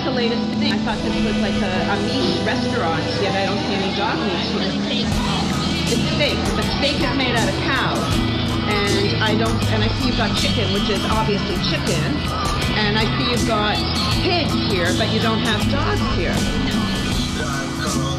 the latest thing. I thought this was like a meat restaurant, yet I don't see any dog meat here. It's steak. The steak is made out of cow. And I see you've got chicken, which is obviously chicken. And I see you've got pigs here, but you don't have dogs here.